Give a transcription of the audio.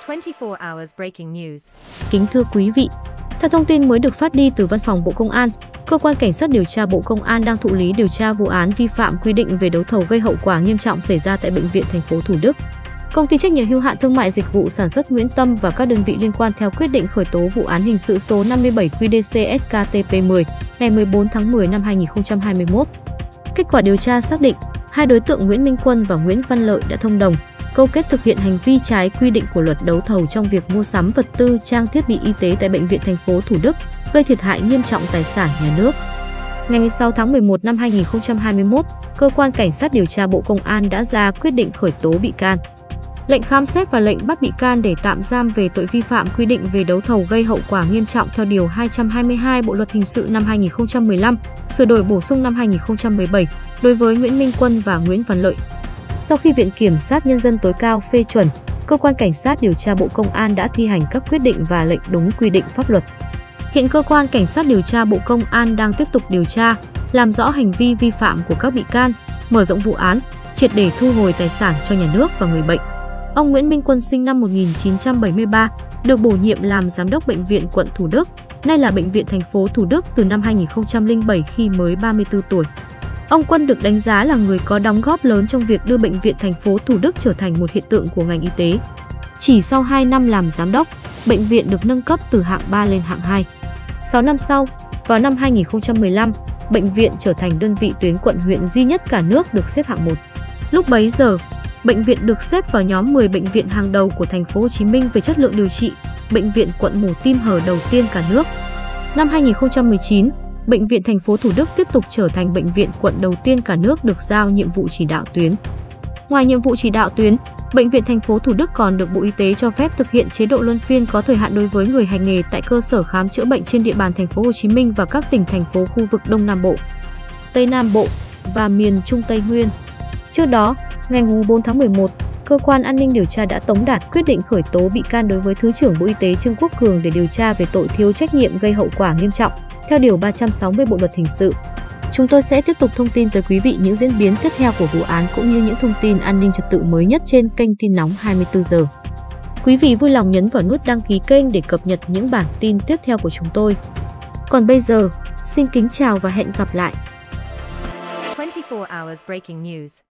24 hours breaking news. Kính thưa quý vị, theo thông tin mới được phát đi từ Văn phòng Bộ Công an, Cơ quan Cảnh sát điều tra Bộ Công an đang thụ lý điều tra vụ án vi phạm quy định về đấu thầu gây hậu quả nghiêm trọng xảy ra tại Bệnh viện thành phố Thủ Đức. Công ty trách nhiệm hữu hạn thương mại dịch vụ sản xuất Nguyễn Tâm và các đơn vị liên quan theo quyết định khởi tố vụ án hình sự số 57 QĐ-CSKTP10 ngày 14 tháng 10 năm 2021. Kết quả điều tra xác định, hai đối tượng Nguyễn Minh Quân và Nguyễn Văn Lợi đã thông đồng, câu kết thực hiện hành vi trái quy định của luật đấu thầu trong việc mua sắm vật tư trang thiết bị y tế tại Bệnh viện thành phố Thủ Đức, gây thiệt hại nghiêm trọng tài sản nhà nước. Ngày 16 tháng 11 năm 2021, Cơ quan Cảnh sát điều tra Bộ Công an đã ra quyết định khởi tố bị can, lệnh khám xét và lệnh bắt bị can để tạm giam về tội vi phạm quy định về đấu thầu gây hậu quả nghiêm trọng theo Điều 222 Bộ Luật Hình sự năm 2015, sửa đổi bổ sung năm 2017, đối với Nguyễn Minh Quân và Nguyễn Văn Lợi. Sau khi Viện Kiểm sát Nhân dân tối cao phê chuẩn, Cơ quan Cảnh sát điều tra Bộ Công an đã thi hành các quyết định và lệnh đúng quy định pháp luật. Hiện Cơ quan Cảnh sát điều tra Bộ Công an đang tiếp tục điều tra, làm rõ hành vi vi phạm của các bị can, mở rộng vụ án, triệt để thu hồi tài sản cho nhà nước và người bệnh. Ông Nguyễn Minh Quân sinh năm 1973, được bổ nhiệm làm Giám đốc Bệnh viện quận Thủ Đức, nay là Bệnh viện thành phố Thủ Đức từ năm 2007 khi mới 34 tuổi. Ông Quân được đánh giá là người có đóng góp lớn trong việc đưa Bệnh viện thành phố Thủ Đức trở thành một hiện tượng của ngành y tế. Chỉ sau 2 năm làm giám đốc, bệnh viện được nâng cấp từ hạng 3 lên hạng 2. 6 năm sau, vào năm 2015, bệnh viện trở thành đơn vị tuyến quận huyện duy nhất cả nước được xếp hạng 1. Lúc bấy giờ, bệnh viện được xếp vào nhóm 10 bệnh viện hàng đầu của thành phố Hồ Chí Minh về chất lượng điều trị, bệnh viện quận mổ tim hở đầu tiên cả nước. Năm 2019, Bệnh viện thành phố Thủ Đức tiếp tục trở thành bệnh viện quận đầu tiên cả nước được giao nhiệm vụ chỉ đạo tuyến. Ngoài nhiệm vụ chỉ đạo tuyến, Bệnh viện thành phố Thủ Đức còn được Bộ Y tế cho phép thực hiện chế độ luân phiên có thời hạn đối với người hành nghề tại cơ sở khám chữa bệnh trên địa bàn thành phố Hồ Chí Minh và các tỉnh thành phố khu vực Đông Nam Bộ, Tây Nam Bộ và miền Trung Tây Nguyên. Trước đó, ngày 4 tháng 11, Cơ quan An ninh điều tra đã tống đạt quyết định khởi tố bị can đối với Thứ trưởng Bộ Y tế Trương Quốc Cường để điều tra về tội thiếu trách nhiệm gây hậu quả nghiêm trọng, theo Điều 360 Bộ Luật Hình sự. Chúng tôi sẽ tiếp tục thông tin tới quý vị những diễn biến tiếp theo của vụ án cũng như những thông tin an ninh trật tự mới nhất trên kênh Tin Nóng 24 giờ. Quý vị vui lòng nhấn vào nút đăng ký kênh để cập nhật những bản tin tiếp theo của chúng tôi. Còn bây giờ, xin kính chào và hẹn gặp lại. 24 hours breaking news.